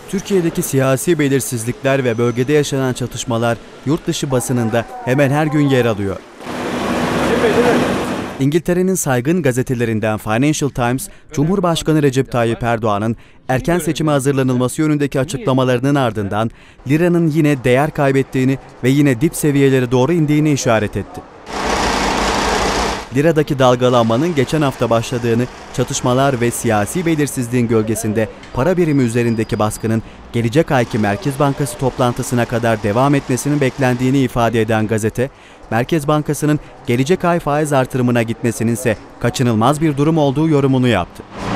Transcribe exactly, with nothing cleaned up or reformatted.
Türkiye'deki siyasi belirsizlikler ve bölgede yaşanan çatışmalar yurt dışı basınında hemen her gün yer alıyor. İngiltere'nin saygın gazetelerinden Financial Times, Cumhurbaşkanı Recep Tayyip Erdoğan'ın erken seçime hazırlanılması yönündeki açıklamalarının ardından liranın yine değer kaybettiğini ve yine dip seviyelere doğru indiğini işaret etti. Liradaki dalgalanmanın geçen hafta başladığını, çatışmalar ve siyasi belirsizliğin gölgesinde para birimi üzerindeki baskının gelecek ayki Merkez Bankası toplantısına kadar devam etmesinin beklendiğini ifade eden gazete, Merkez Bankası'nın gelecek ay faiz artırımına gitmesinin ise kaçınılmaz bir durum olduğu yorumunu yaptı.